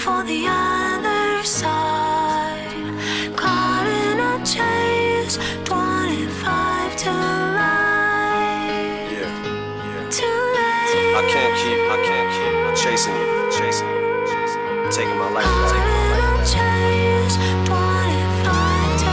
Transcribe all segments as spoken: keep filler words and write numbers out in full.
for the other side. Caught in a chase, twenty-five to life. Yeah, yeah. Too late. I can't keep, I can't keep chasing you, chasing you, chasing you. Taking my life, Caught taking my in a life. chase, twenty-five to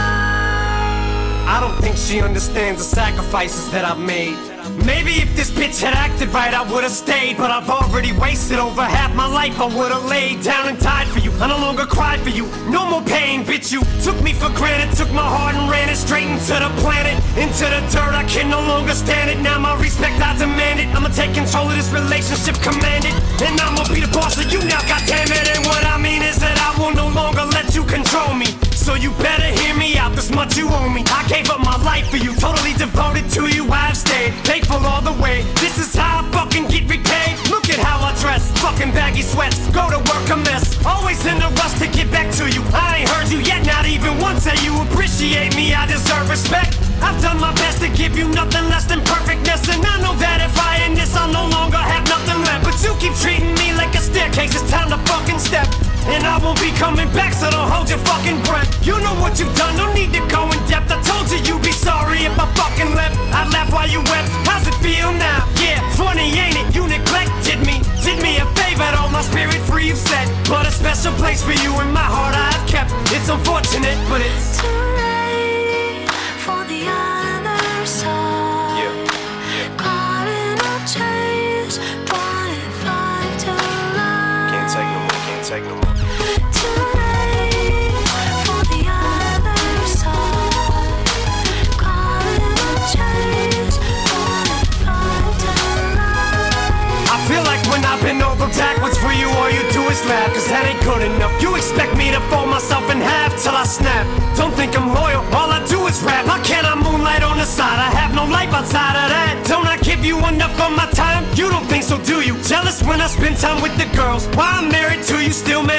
life. I don't think she understands the sacrifices that I've made. Maybe if this bitch had acted right, I would've stayed. But I've already wasted over half my life. I would've laid down and died for you. I no longer cried for you. No more pain, bitch. You took me for granted, took my heart and ran it straight into the planet, into the dirt. I can no longer stand it. Now my respect, I demand it. I'ma take control of this relationship, command it. And I'ma be the boss of you now, goddammit. And what I mean is that I will no longer let you control me. So you better hear me out, this much you owe me. I gave up my life for you, totally devoted to you. I've stayed faithful all the way. This is how I fucking get repaid. Look at how I dress, fucking baggy sweats. Go to work a mess, always in a rush to get back to you. I ain't heard you yet, not even once say you appreciate me. I deserve respect. I've done my best to give you nothing less than perfectness. And I know that if I end this, I'll no longer have nothing left. But you keep treating me like a staircase, it's time to fucking step. And I won't be coming back, so don't hold your fucking breath. You know what you've done, no need to go in depth. I told you you'd be sorry if I fucking left. I laughed while you wept, how's it feel now? Yeah, funny ain't it, you neglected me. Did me a favor, all my spirit free, you said. But a special place for you in my heart I've kept. It's unfortunate, but it's too late for the other side. Yeah, yeah. Caught in a chase, twenty-five to life. Can't take no more, can't take no more. Too late for the other side. Caught in a chase, twenty-five to life. I feel like when I bend over backwards for you, all you do is laugh. Cause that ain't good enough. You expect me to fold myself in half till I snap. Don't think I'm loyal, all I do is rap. How can I moonlight on the side? I have no life outside of that. Don't I give you enough of my time? You don't think so, do you? Jealous when I spend time with the girls. Why I'm married to you, still man